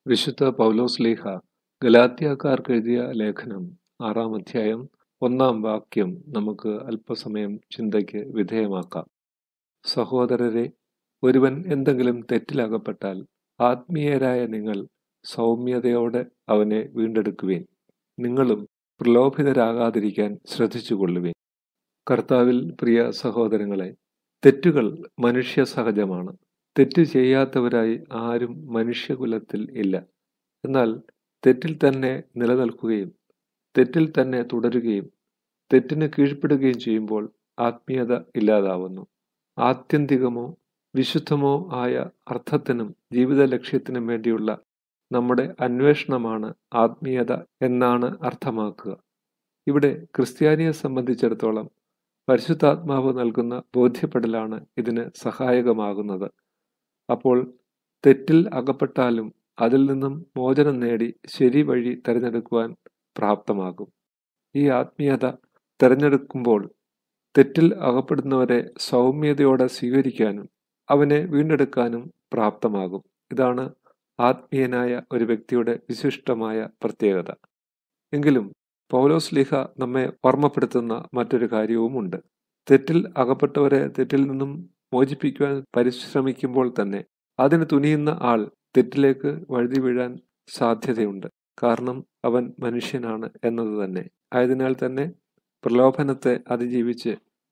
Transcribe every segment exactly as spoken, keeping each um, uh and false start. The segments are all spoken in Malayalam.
വിശുദ്ധ പൗലോസ്ലീഹ ഗലാത്യക്കാർക്ക് എഴുതിയ ലേഖനം ആറാം അധ്യായം ഒന്നാം വാക്യം നമുക്ക് അല്പസമയം ചിന്തയ്ക്ക് വിധേയമാക്കാം. സഹോദരരെ, ഒരുവൻ എന്തെങ്കിലും തെറ്റിലകപ്പെട്ടാൽ ആത്മീയരായ നിങ്ങൾ സൗമ്യതയോടെ അവനെ വീണ്ടെടുക്കുവിൻ. നിങ്ങളും പ്രലോഭിതരാകാതിരിക്കാൻ ശ്രദ്ധിച്ചുകൊള്ളുവിൻ. കർത്താവിൽ പ്രിയ സഹോദരങ്ങളെ, തെറ്റുകൾ മനുഷ്യ സഹജമാണ്. തെറ്റ് ചെയ്യാത്തവരായി ആരും മനുഷ്യകുലത്തിൽ ഇല്ല. എന്നാൽ തെറ്റിൽ തന്നെ നിലനിൽക്കുകയും തെറ്റിൽ തന്നെ തുടരുകയും തെറ്റിന് കീഴ്പ്പെടുകയും ചെയ്യുമ്പോൾ ആത്മീയത ഇല്ലാതാവുന്നു. ആത്യന്തികമോ വിശുദ്ധമോ ആയ അർത്ഥത്തിനും ജീവിത ലക്ഷ്യത്തിനും വേണ്ടിയുള്ള നമ്മുടെ അന്വേഷണമാണ് ആത്മീയത എന്നാണ് അർത്ഥമാക്കുക. ഇവിടെ ക്രിസ്ത്യാനിയെ സംബന്ധിച്ചിടത്തോളം പരിശുദ്ധാത്മാവ് നൽകുന്ന ബോധ്യപ്പെടലാണ് ഇതിന് സഹായകമാകുന്നത്. അപ്പോൾ തെറ്റിൽ അകപ്പെട്ടാലും അതിൽ നിന്നും മോചനം നേടി ശരി വഴി തിരഞ്ഞെടുക്കുവാൻ പ്രാപ്തമാകും. ഈ ആത്മീയത തിരഞ്ഞെടുക്കുമ്പോൾ തെറ്റിൽ അകപ്പെടുന്നവരെ സൗമ്യതയോടെ സ്വീകരിക്കാനും അവനെ വീണ്ടെടുക്കാനും പ്രാപ്തമാകും. ഇതാണ് ആത്മീയനായ ഒരു വ്യക്തിയുടെ വിശിഷ്ടമായ പ്രത്യേകത. എങ്കിലും പൗലോസ്ലീഹ നമ്മെ ഓർമ്മപ്പെടുത്തുന്ന മറ്റൊരു കാര്യവുമുണ്ട്. തെറ്റിൽ അകപ്പെട്ടവരെ തെറ്റിൽ നിന്നും മോചിപ്പിക്കുവാൻ പരിശ്രമിക്കുമ്പോൾ തന്നെ അതിന് തുനിയുന്ന ആൾ തെറ്റിലേക്ക് വഴുതി വീഴാൻ സാധ്യതയുണ്ട്. കാരണം അവൻ മനുഷ്യനാണ് എന്നത് തന്നെ. ആയതിനാൽ തന്നെ പ്രലോഭനത്തെ അതിജീവിച്ച്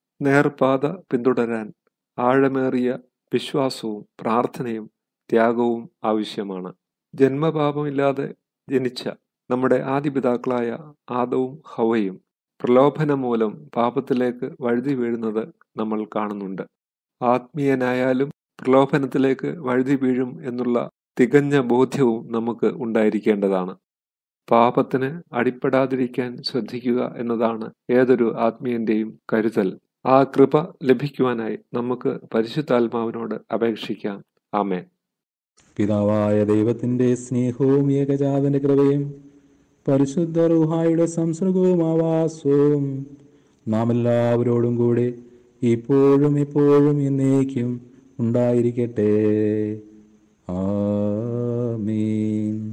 നേർപാത പിന്തുടരാൻ ആഴമേറിയ വിശ്വാസവും പ്രാർത്ഥനയും ത്യാഗവും ആവശ്യമാണ്. ജന്മപാപമില്ലാതെ ജനിച്ച നമ്മുടെ ആദിപിതാക്കളായ ആദവും ഹവയും പ്രലോഭനം മൂലം പാപത്തിലേക്ക് വഴുതി വീഴുന്നത് നമ്മൾ കാണുന്നുണ്ട്. ആത്മീയനായാലും പ്രലോഭനത്തിലേക്ക് വഴുതി വീഴും എന്നുള്ള തികഞ്ഞ ബോധ്യവും നമുക്ക് ഉണ്ടായിരിക്കേണ്ടതാണ്. പാപത്തിന് അടിപ്പെടാതിരിക്കാൻ ശ്രദ്ധിക്കുക എന്നതാണ് ഏതൊരു ആത്മീയന്റെയും കരുതൽ. ആ കൃപ ലഭിക്കുവാനായി നമുക്ക് പരിശുദ്ധാത്മാവിനോട് അപേക്ഷിക്കാം. ആമേൻ. പിതാവായ ദൈവത്തിന്റെ സ്നേഹവും ഏകജാതന്റെ കൃപയും പരിശുദ്ധ റൂഹായുടെ സംസർഗവും ആവാസവും നാം എല്ലാവരോടും കൂടെ ഇപ്പോഴും എപ്പോഴും എന്നേക്കും ഉണ്ടായിരിക്കട്ടെ. ആമേൻ.